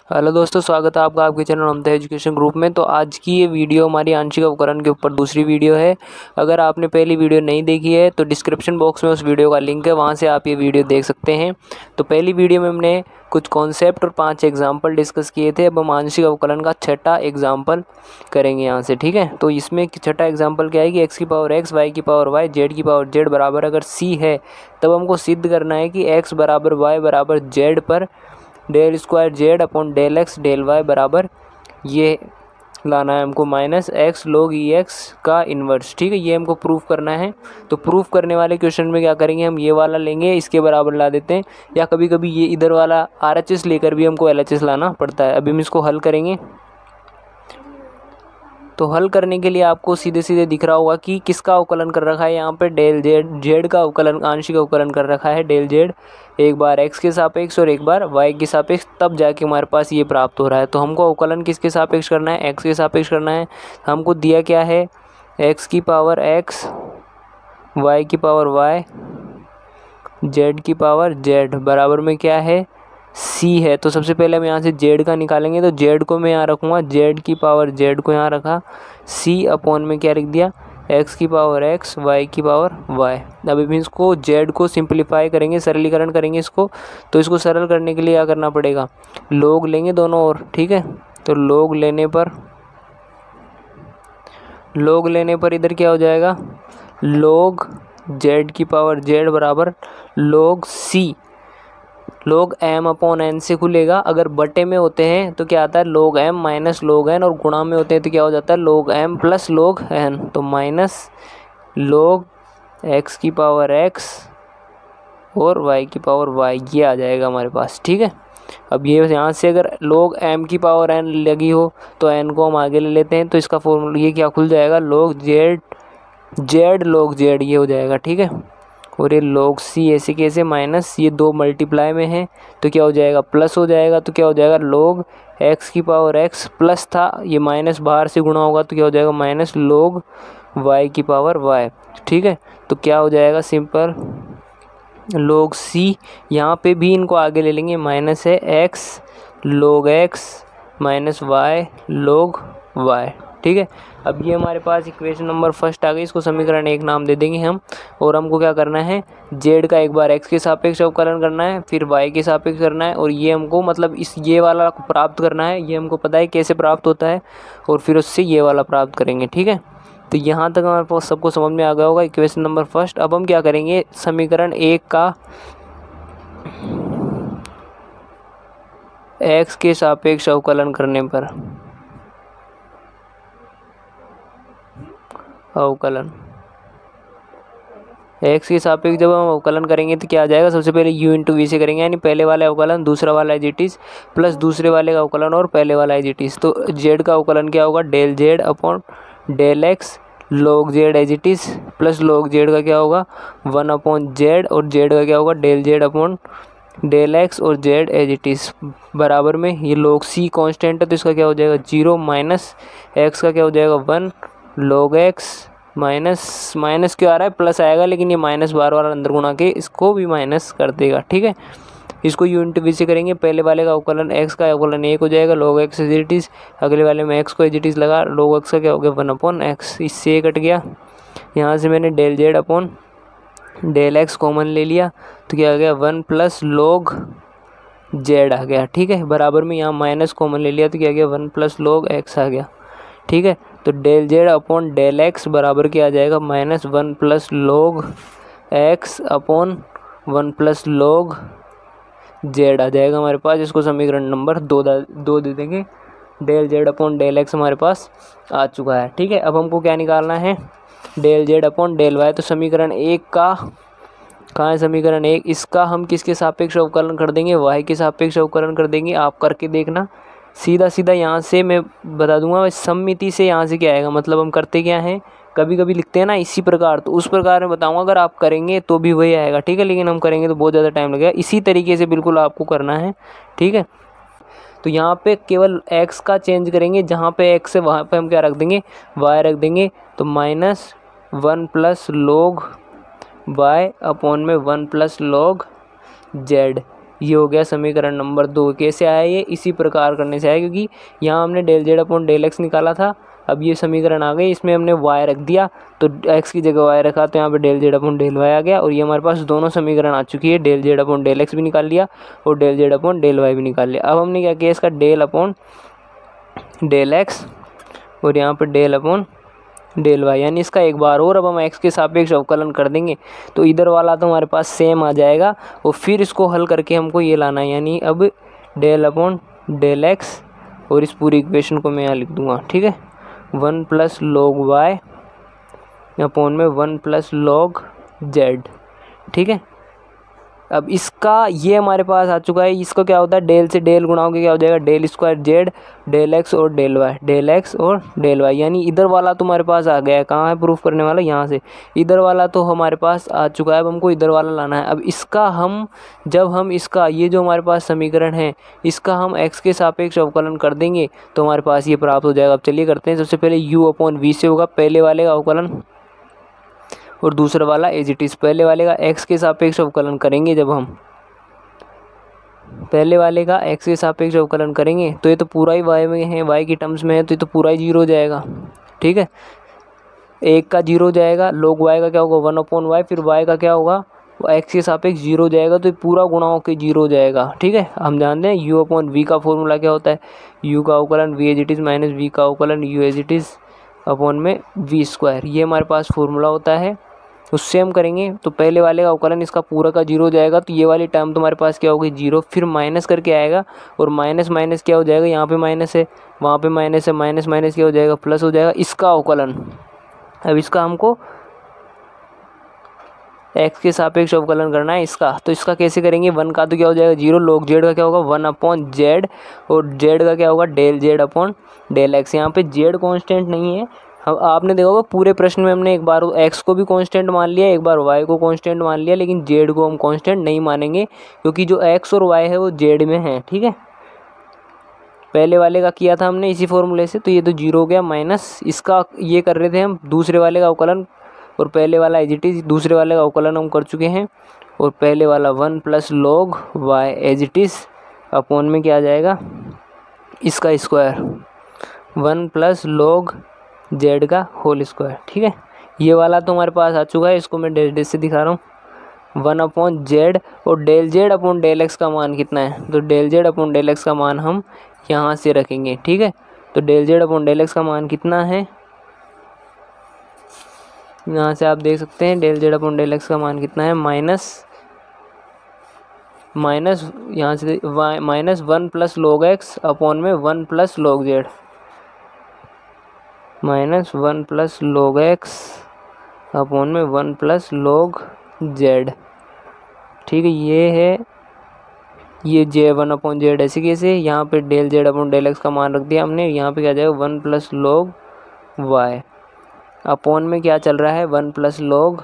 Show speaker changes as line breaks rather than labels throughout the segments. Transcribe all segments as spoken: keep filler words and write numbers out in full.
Hello दोस्तों, स्वागत है आपका आपके चैनल ममता एजुकेशन ग्रुप में। तो आज की ये वीडियो हमारी आंशिक अवकलन के ऊपर दूसरी वीडियो है। अगर आपने पहली वीडियो नहीं देखी है तो डिस्क्रिप्शन बॉक्स में उस वीडियो का लिंक है, वहाँ से आप ये वीडियो देख सकते हैं। तो पहली वीडियो में हमने कुछ कॉन्सेप्ट और पाँच एग्जाम्पल डिस्कस किए थे। अब हम आंशिक अवकलन का छठा एग्जाम्पल करेंगे यहाँ से, ठीक है। तो इसमें छठा एग्जाम्पल क्या है कि एक्स की पावर एक्स, वाई की पावर वाई, जेड की पावर जेड बराबर अगर सी है, तब हमको सिद्ध करना है कि एक्स बराबर वाई बराबर जेड पर del square z upon del x del y बराबर ये लाना है हमको माइनस एक्स लोग ई एक्स का इन्वर्स, ठीक है। ये हमको प्रूफ करना है। तो प्रूफ करने वाले क्वेश्चन में क्या करेंगे, हम ये वाला लेंगे, इसके बराबर ला देते हैं, या कभी कभी ये इधर वाला आर एच एस लेकर भी हमको एल एच एस लाना पड़ता है। अभी हम इसको हल करेंगे। तो हल करने के लिए आपको सीधे सीधे दिख रहा होगा कि किसका अवकलन कर रखा है यहाँ पे, डेल जेड जेड का अवकलन आंशिक अवकलन कर रखा है डेल जेड, एक बार एक्स के सापेक्ष और एक बार वाई के सापेक्ष, तब जाके हमारे पास ये प्राप्त हो रहा है। तो हमको अवकलन किसके सापेक्ष करना है, एक्स के सापेक्ष करना है। हमको दिया क्या है, एक्स की पावर एक्स, वाई की पावर वाई, जेड की पावर जेड बराबर में क्या है, सी है। तो सबसे पहले हम यहाँ से जेड का निकालेंगे। तो जेड को मैं यहाँ रखूँगा, जेड की पावर जेड को यहाँ रखा, सी अपॉन में क्या लिख दिया, एक्स की पावर एक्स, वाई की पावर वाई। अभी भी इसको जेड को सिंप्लीफाई करेंगे, सरलीकरण करेंगे इसको। तो इसको सरल करने के लिए क्या करना पड़ेगा, लोग लेंगे दोनों ओर, ठीक है। तो लोग लेने पर लोग लेने पर इधर क्या हो जाएगा, लोग जेड की पावर जेड बराबर लोग सी, लोग एम अपॉन एन से खुलेगा। अगर बटे में होते हैं तो क्या आता है, लोग एम माइनस लोग एन, और गुणा में होते हैं तो क्या हो जाता है, log m plus log n. तो माइनस लोग एक्स की पावर एक्स और वाई की पावर वाई, ये आ जाएगा हमारे पास, ठीक है। अब ये यहाँ से अगर लोग एम की पावर एन लगी हो तो एन को हम आगे ले लेते हैं। तो इसका फॉर्मूला ये क्या खुल जाएगा, लोग जेड जेड लोग जेड, ये हो जाएगा, ठीक है। और ये लोग सी ऐसे कैसे, माइनस ये दो मल्टीप्लाई में है तो क्या हो जाएगा, प्लस हो जाएगा। तो क्या हो जाएगा, लोग एक्स की पावर एक्स प्लस था, ये माइनस बाहर से गुणा होगा तो क्या हो जाएगा, माइनस लोग वाई की पावर वाई, ठीक है। तो क्या हो जाएगा, सिंपल लोग सी, यहाँ पे भी इनको आगे ले लेंगे, माइनस है x log x minus y log y, ठीक है। अब ये हमारे पास इक्वेशन नंबर फर्स्ट आ गई, इसको समीकरण एक नाम दे देंगे हम। और हमको क्या करना है, जेड का एक बार एक्स के सापेक्ष अवकलन करना है, फिर वाई के सापेक्ष करना है, और ये हमको मतलब इस ये वाला प्राप्त करना है। ये हमको पता है कैसे प्राप्त होता है, और फिर उससे ये वाला प्राप्त करेंगे, ठीक है। तो यहाँ तक हमारे पास सबको समझ में आ गया होगा इक्वेशन नंबर फर्स्ट। अब हम क्या करेंगे, समीकरण एक का एक्स के सापेक्ष अवकलन करने पर अवकलन एक्स के सापेक्ष जब हम अवकलन करेंगे तो क्या आ जाएगा, सबसे पहले u इंटू वी से करेंगे, यानी पहले वाला अवकलन दूसरा वाला एज इट इज़ प्लस दूसरे वाले का अवकलन और पहले वाला एज इट इज़। तो जेड का अवकलन क्या होगा, del z upon del x log z as it is plus log z का क्या होगा, वन अपॉन जेड, और जेड का क्या होगा, del z upon del x और जेड एज इट इज़ बराबर में ये लोग सी कांस्टेंट है तो इसका क्या हो जाएगा, जीरो, माइनस एक्स का क्या हो जाएगा, वन लोग एक्स माइनस माइनस क्यों आ रहा है, प्लस आएगा, लेकिन ये माइनस बार बार अंदर गुणा के इसको भी माइनस कर देगा, ठीक है। इसको यू इंटू वी से करेंगे, पहले वाले का अवकलन एक्स का अवकलन एक हो जाएगा, लोग एक्स एज इट इज़, अगले वाले में एक्स को एज इट इज़ लगा, लोग एक्स का क्या हो गया, वन अपॉन एक्स, इससे कट गया। यहाँ से मैंने del z upon del x common ले लिया तो क्या आ गया, वन प्लस लोग जेड आ गया, ठीक है। बराबर में यहाँ माइनस कॉमन ले लिया तो क्या आ गया, वन प्लस लोग एक्स आ गया, ठीक है। तो del z upon del x बराबर क्या आ जाएगा, minus one plus log x upon one plus log z आ जाएगा हमारे पास। इसको समीकरण नंबर दो दो दे देंगे। Del z upon del x हमारे पास आ चुका है, ठीक है। अब हमको क्या निकालना है, del z upon del y. तो समीकरण एक का कहाँ है, समीकरण एक, इसका हम किसके सापेक्ष अवकलन कर देंगे, वाई के सापेक्ष अवकलन कर देंगे। आप करके देखना, सीधा सीधा यहाँ से मैं बता दूंगा, सममिति से यहाँ से क्या आएगा, मतलब हम करते क्या हैं, कभी कभी लिखते हैं ना इसी प्रकार, तो उस प्रकार में बताऊंगा। अगर आप करेंगे तो भी वही आएगा, ठीक है, लेकिन हम करेंगे तो बहुत ज़्यादा टाइम लगेगा। इसी तरीके से बिल्कुल आपको करना है, ठीक है। तो यहाँ पे केवल x का चेंज करेंगे, जहाँ पे x है वहाँ पे हम क्या रख देंगे, y रख देंगे। तो minus one plus log y upon में वन प्लस लोग z, ये हो गया समीकरण नंबर दो। कैसे आया ये? इसी प्रकार करने से आया, क्योंकि यहाँ हमने del z upon del x निकाला था। अब ये समीकरण आ गई, इसमें हमने वाई रख दिया, तो एक्स की जगह वाई रखा तो यहाँ पे del z upon del y आ गया। और ये हमारे पास दोनों समीकरण आ चुकी है, del z upon del x भी निकाल लिया और del z upon del y भी निकाल लिया। अब हमने क्या किया, इसका डेल अपॉन डेल एक्स और यहाँ पर डेल अपॉन डेल वाई, यानी इसका एक बार और अब हम एक्स के सापेक्ष अवकलन कर देंगे, तो इधर वाला तो हमारे पास सेम आ जाएगा। और फिर इसको हल करके हमको ये लाना है, यानी अब डेल अपॉन डेल एक्स, और इस पूरी इक्वेशन को मैं यहाँ लिख दूंगा, ठीक है, one plus log y upon में वन प्लस लॉग जेड, ठीक है। अब इसका ये हमारे पास आ चुका है, इसको क्या होता है, डेल से डेल गुणा होकर क्या हो जाएगा, del square z, del x और डेल वाई, डेल एक्स और डेल वाई, यानी इधर वाला तो हमारे पास आ गया है। कहाँ है प्रूफ करने वाला, यहाँ से। इधर वाला तो हमारे पास आ चुका है, अब हमको इधर वाला लाना है। अब इसका हम जब हम इसका ये जो हमारे पास समीकरण है, इसका हम एक्स के सापेक्ष अवकलन कर देंगे तो हमारे पास ये प्राप्त हो जाएगा। अब चलिए करते हैं। सबसे पहले यू अपॉन वी से होगा पहले वाले का अवकलन, और दूसरा वाला एज इट इज़। पहले वाले का एक्स के सापेक्ष अवकलन करेंगे, जब हम पहले वाले का एक्स के सापेक्ष अवकलन करेंगे तो ये तो पूरा ही वाई में है, वाई की टर्म्स में है, तो ये तो पूरा ही जीरो हो जाएगा, ठीक है। एक का जीरो हो जाएगा, लोग वाई का क्या होगा, वन अपॉन वाई, फिर वाई का क्या होगा, वो एक्स के सापेक्ष जीरो हो जाएगा, तो ये पूरा गुणा होकर जीरो हो जाएगा, ठीक है। हम जानते हैं यू अपॉन वी का फॉर्मूला क्या होता है, यू का अवकलन v as it is minus v का अवकलन u as it is upon में वी स्क्वायर, ये हमारे पास फॉर्मूला होता है। उससे हम करेंगे तो पहले वाले का अवकलन इसका पूरा का जीरो हो जाएगा, तो ये वाली टर्म तुम्हारे पास क्या होगी, जीरो, फिर माइनस करके आएगा, और माइनस माइनस क्या हो जाएगा, यहाँ पे माइनस है, वहाँ पे माइनस है, माइनस माइनस क्या हो जाएगा, प्लस हो जाएगा, इसका अवकलन। अब इसका हमको एक्स के सापेक्ष अवकलन करना है इसका, तो इसका कैसे करेंगे, वन का तो क्या हो जाएगा जीरो, लॉग जेड का क्या होगा वन अपॉन जेड, और जेड का क्या होगा del z upon del x. यहाँ पे जेड कांस्टेंट नहीं है, अब आपने देखा होगा पूरे प्रश्न में हमने एक बार एक्स को भी कांस्टेंट मान लिया, एक बार वाई को कांस्टेंट मान लिया, लेकिन जेड को हम कांस्टेंट नहीं मानेंगे, क्योंकि जो एक्स और वाई है वो जेड में है, ठीक है। पहले वाले का किया था हमने इसी फॉर्मूले से, तो ये तो जीरो हो गया, माइनस इसका ये कर रहे थे हम दूसरे वाले का अवकलन, और पहले वाला एज इट इज़, दूसरे वाले का अवकलन हम कर चुके हैं, और पहले वाला one plus log y as it is upon में क्या आ जाएगा, इसका square, one plus log z का होल स्क्वायर, ठीक है। ये वाला तो हमारे पास आ चुका है, इसको मैं डेल डेल से दिखा रहा हूँ, वन अपॉन जेड, और del z upon del x का मान कितना है, तो del z upon del x का मान हम यहाँ से रखेंगे, ठीक है। तो del z upon del x का मान कितना है, यहाँ से आप देख सकते हैं del z upon del x का मान कितना है, माइनस माइनस यहाँ से minus one plus log x upon में one plus log z, minus one plus log x upon में वन प्लस लॉग जेड, ठीक है। ये है ये जे वन अपॉन जेड, ऐसे कैसे, यहाँ पे del z upon del x का मान रख दिया हमने, यहाँ पे क्या जाएगा one plus log y upon में क्या चल रहा है, वन प्लस लॉग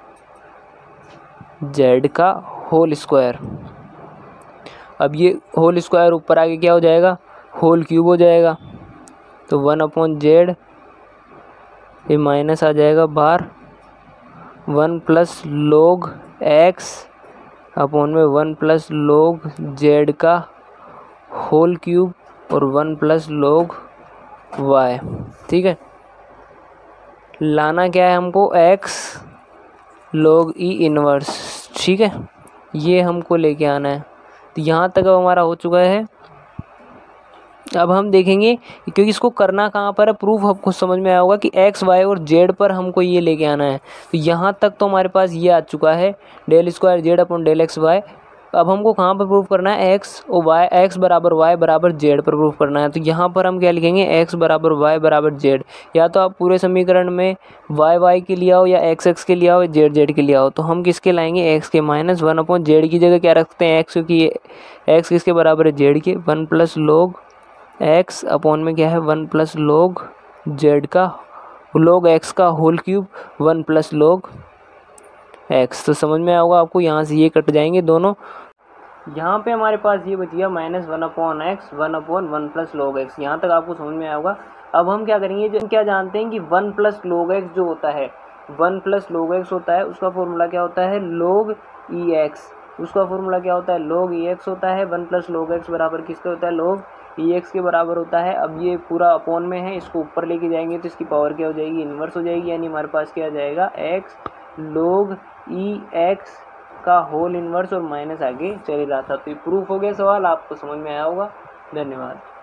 जेड का होल स्क्वायर। अब ये होल स्क्वायर ऊपर आके क्या हो जाएगा, होल क्यूब हो जाएगा, तो वन अपॉन जेड, ये माइनस आ जाएगा बाहर, one plus log x upon में वन प्लस लॉग जेड का होल क्यूब, और वन प्लस लॉग वाई, ठीक है। लाना क्या है हमको, एक्स लॉग ई इनवर्स, ठीक है, ये हमको लेके आना है। तो यहाँ तक अब हमारा हो चुका है। अब हम देखेंगे, क्योंकि इसको करना कहाँ पर है, प्रूफ आपको समझ में आया होगा कि एक्स वाई और जेड पर हमको ये लेके आना है। तो यहाँ तक तो हमारे पास ये आ चुका है, del square z upon del x y. अब हमको कहाँ पर प्रूफ करना है, एक्स और वाई, एक्स बराबर वाई बराबर जेड पर प्रूफ करना है। तो यहाँ पर हम क्या लिखेंगे, एक्स बराबर वाई बराबर जेड, या तो आप पूरे समीकरण में वाई वाई के लिए आओ, या एक्स एक्स के लिए आओ, या जेड जेड के लिए आओ। तो हम किसके लाएंगे, एक्स के, माइनस वन अपॉन जेड की जगह क्या रखते हैं, एक्स, क्योंकि एक्स किसके बराबर है, जेड के, one plus log x upon में क्या है, वन प्लस लॉग जेड का लॉग एक्स का whole cube, one plus log x. तो समझ में आएगा आपको, यहाँ से ये कट जाएंगे दोनों। यहाँ पे हमारे पास ये बच गया minus one upon X, one upon one plus log X. यहाँ तक आपको समझ में आएगा। अब हम क्या करेंगे, जो क्या जानते हैं कि वन प्लस लॉग एक्स जो होता है, वन प्लस लॉग एक्स होता है, उसका फॉर्मूला क्या होता है, लॉग ई एक्स। उसका फॉर्मूला क्या होता है, log ई एक्स होता है। वन प्लस log एक्स बराबर किसके होता है, log ई एक्स के बराबर होता है। अब ये पूरा अपॉन में है, इसको ऊपर लेके जाएंगे तो इसकी पावर क्या हो जाएगी, इन्वर्स हो जाएगी, यानी हमारे पास क्या आ जाएगा, x log ई एक्स का होल इन्वर्स और माइनस आगे चले रहा था। तो ये प्रूफ हो गया सवाल, आपको समझ में आया होगा। धन्यवाद।